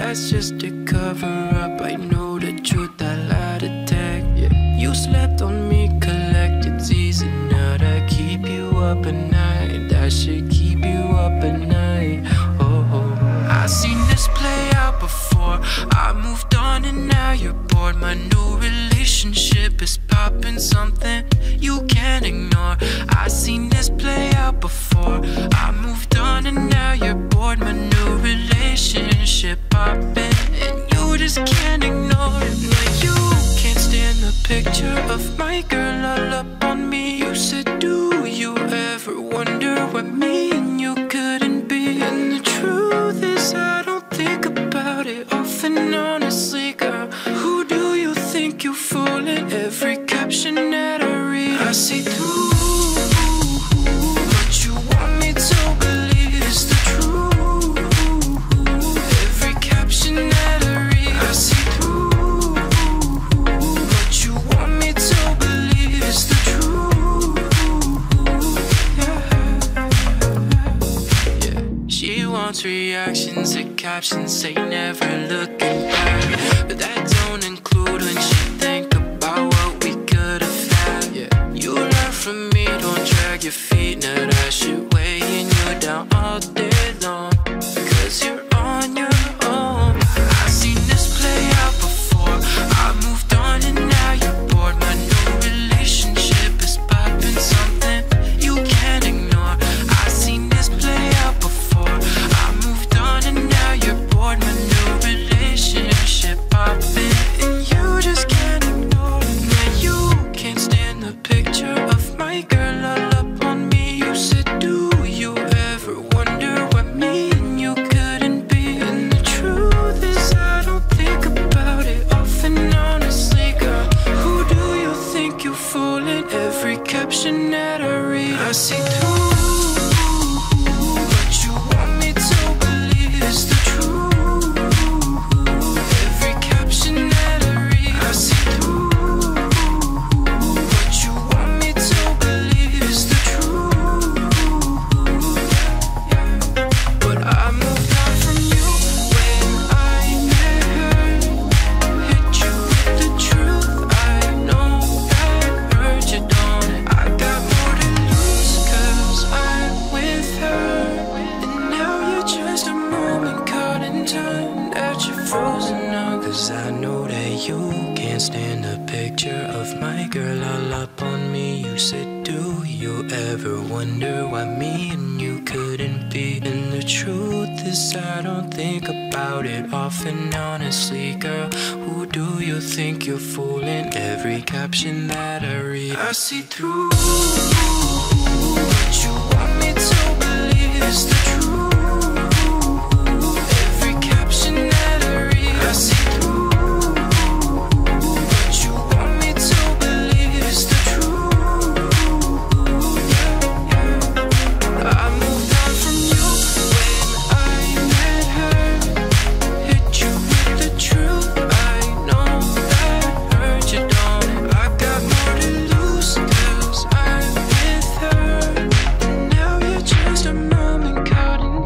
that's just a cover up. I know the truth, I lied to tag. Yeah. You slept on me, collected Z's, and now that keep you up at night. That should keep you up at night. Oh, oh. I seen this play out before. I moved on and now you're bored. My new relationship is popping something you can't ignore. I seen this play out before. I moved on and now you're bored. My new relationship popping and you just can't ignore it. No, you can't stand the picture of my girl all up on me. You said, do you ever wonder what me and you couldn't be? And the truth is I don't think about it often, honestly, girl. Who do you think you're fooling? Every caption that I read, I see through. What you want me to believe is the truth. Every caption that I read, I see through. What you want me to believe is the truth. Yeah. She wants reactions to captions, say never looking back. But that don't include when she think about what we could have had. Yeah. You learn from me, don't drag your feet. Now that shit weighing you down all day long, cause you're on your own. I seen this play out before. I moved on and now you're bored. My new relationship is popping something you can't ignore. I seen this play out before. I moved on and now you're bored. My new relationship popping and you just can't ignore it. Now you can't stand the picture of my girl all up on me. You said, do you ever wonder what me and you couldn't be? And the truth is I don't think about it often, honestly, girl. Who do you think you're fooling? Every caption that I read, I see through. What you want me to believe is the truth. Every caption that I read, I see through. What you want me to believe is the truth. But I moved on from you when I met her. Hit you with the truth, I know that hurt you, don't it? I got more to lose cause I'm with her. And now you're just a moment caught in time that you're frozen now. Cause I know that you can't stand the picture of my girl all up on me. You said, do you ever wonder why me and you couldn't be? And the truth is I don't think about it often, honestly, girl. Who do you think you're fooling? Every caption that I read, I see through. What you want me to believe is the truth. Every caption that I read, I see through. What you want me to believe is the truth. I moved on from you when I met her. Hit you with the truth, I know that hurt you, don't it? I got more to lose cause I'm with her. And now you're just a moment caught in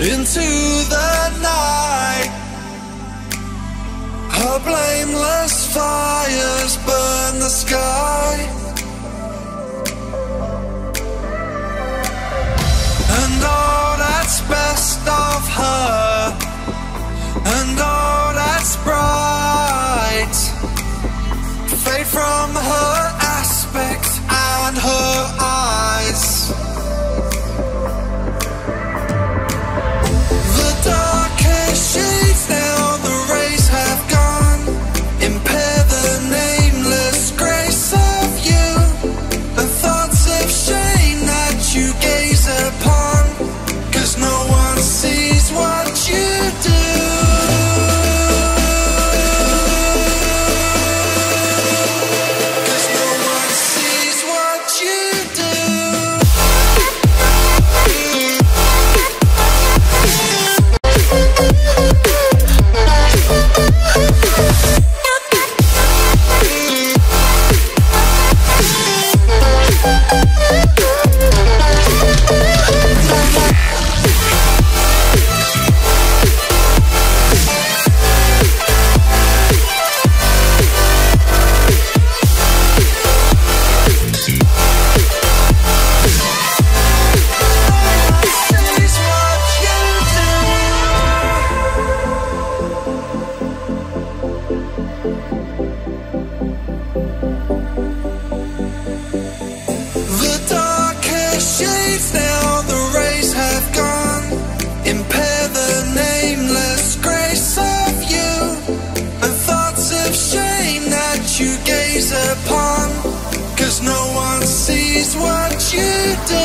into the night. Her blameless fires burn the sky, and all that's best of her, and all that's bright, fade from her aspect and her eyes. The darkest shades now, the rays have gone, impair the nameless grace of you, the thoughts of shame that you gaze upon, 'cause no one sees what you do. Upon, 'cause no one sees what you do.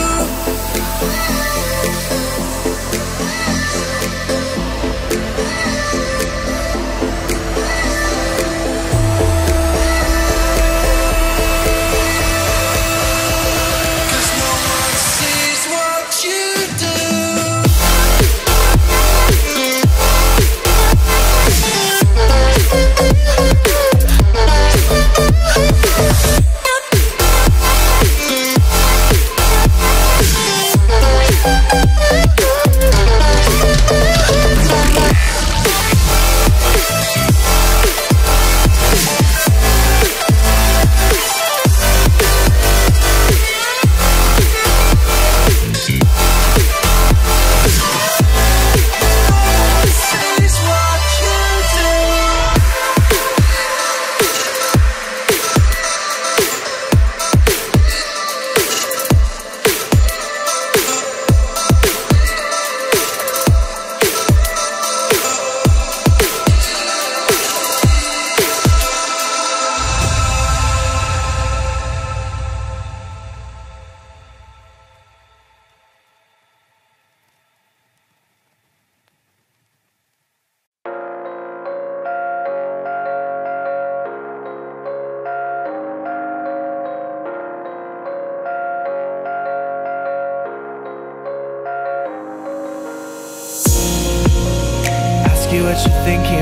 Ask you what you're thinking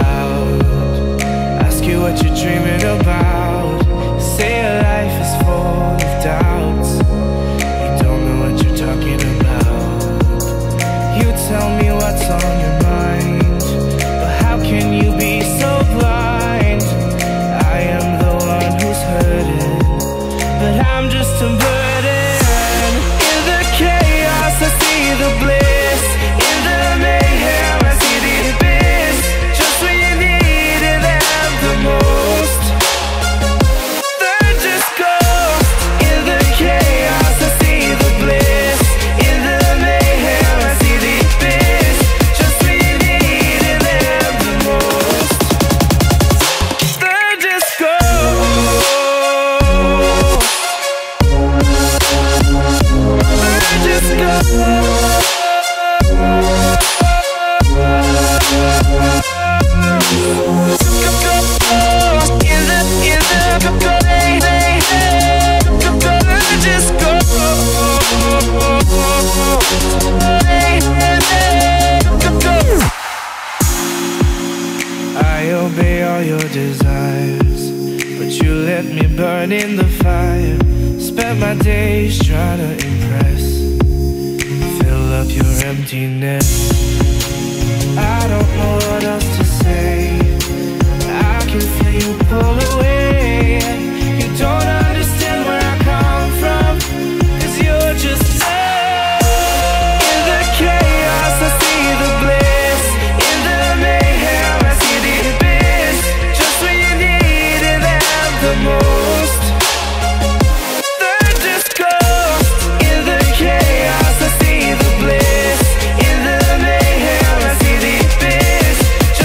about, ask you what you're dreaming about. Say your life is full of doubts, you don't know what you're talking about. You tell me what's on your mind, but how can you be so blind? I am the one who's hurting, but I'm just a burden. In the chaos I see the bliss, in the mayhem I see the abyss. Just when you needed them the most, they're just ghosts. In the chaos I see the bliss, in the mayhem I see the abyss. Just when you needed them the most, they're just ghosts. They're just ghosts. I obey all your desires, but you let me burn in the fire. Spent my days trying to impress, fill up your empty emptiness. I don't know what else to say. I can feel you pull away. You don't understand where I come from, 'cause you're just love. In the chaos I see the bliss. In the mayhem I see the abyss. Just when you needed them the most, they're just ghosts. In the chaos I see the bliss. In the mayhem I see the abyss.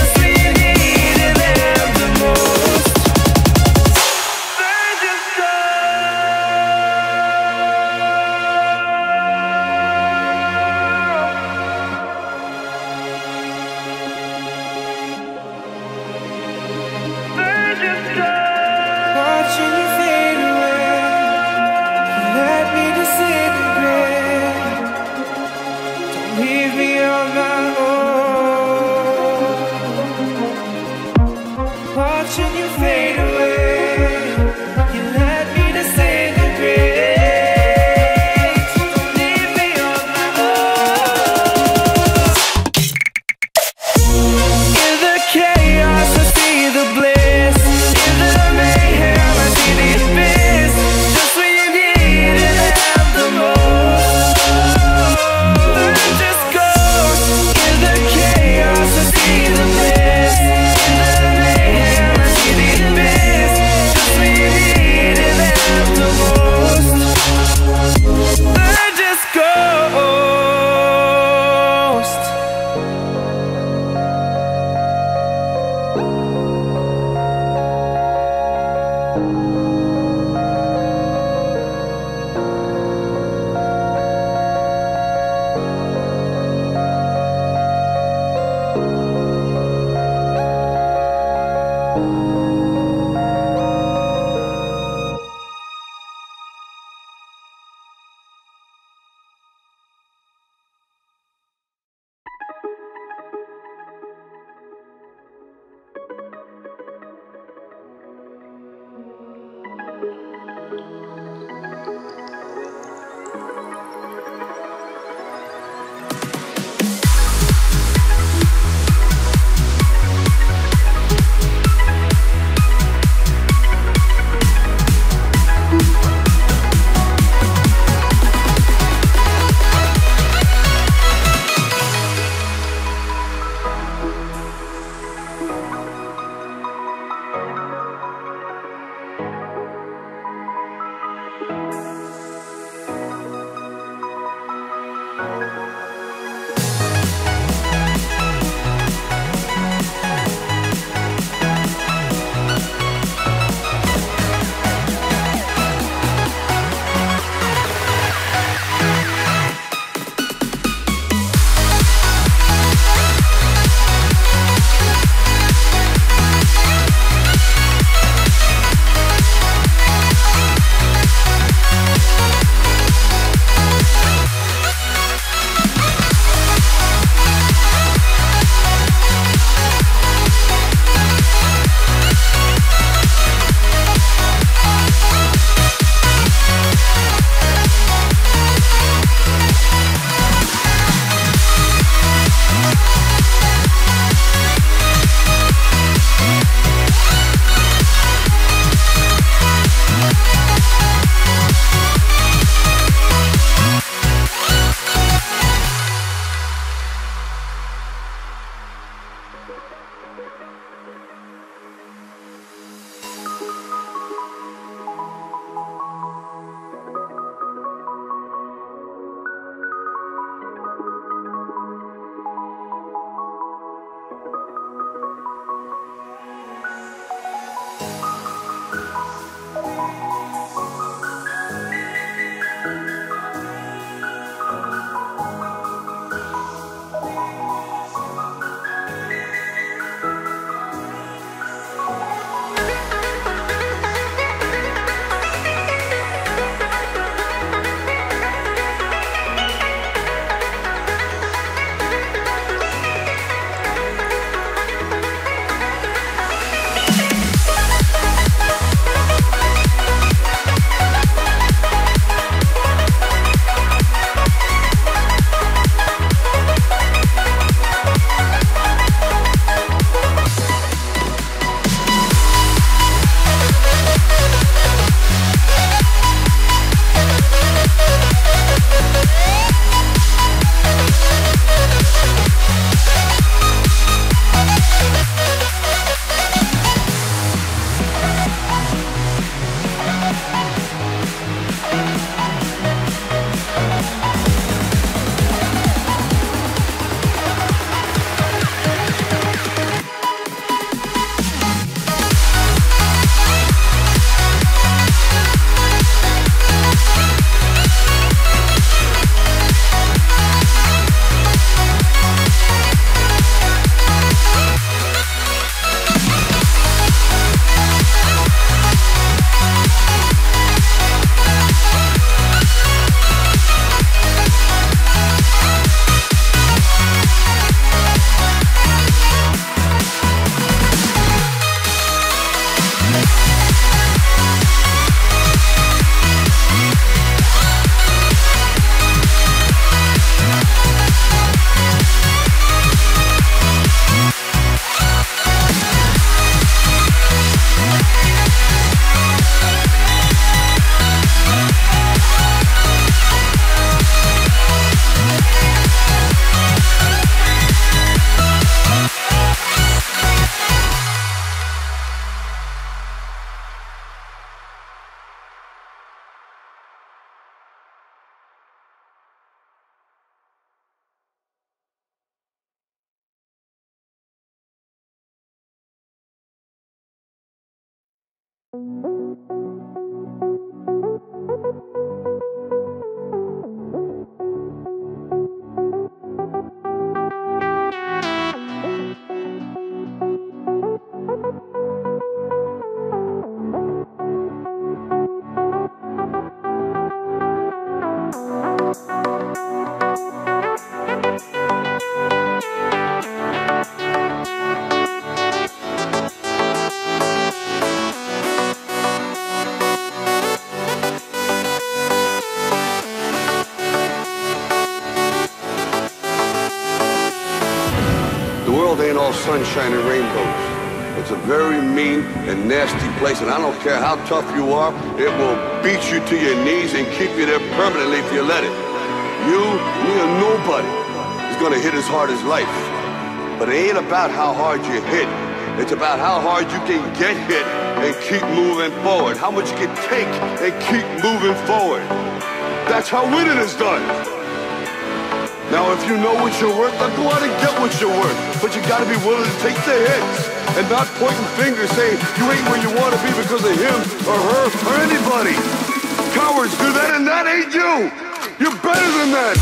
The world ain't all sunshine and rainbows. It's a very mean and nasty place, and I don't care how tough you are, it will beat you to your knees and keep you there permanently if you let it. You, me, or nobody is gonna hit as hard as life. But it ain't about how hard you hit. It's about how hard you can get hit and keep moving forward. How much you can take and keep moving forward. That's how winning is done. Now, if you know what you're worth, then go out and get what you're worth. But you gotta be willing to take the hits and not pointing fingers saying you ain't where you wanna be because of him or her or anybody. Cowards do that, and that ain't you. You're better than that.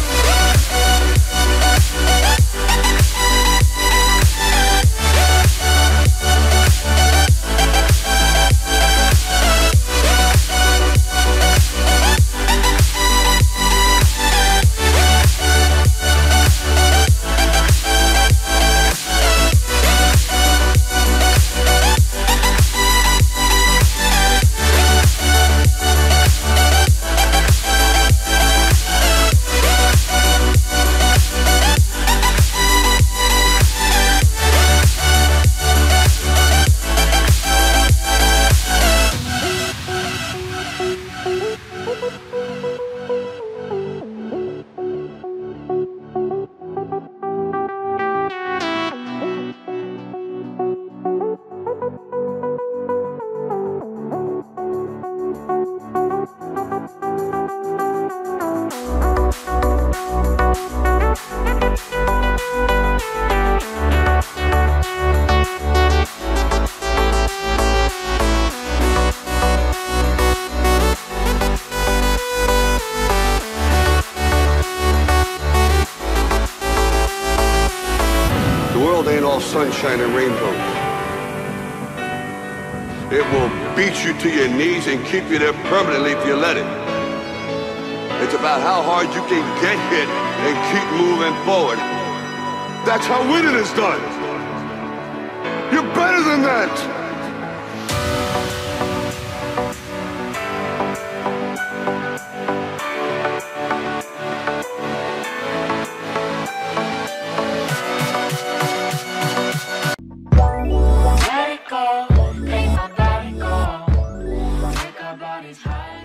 Ain't all sunshine and rainbows. It will beat you to your knees and keep you there permanently if you let it. It's about how hard you can get hit and keep moving forward. That's how winning is done. You're better than that. Let it go, make my body go, make our bodies high.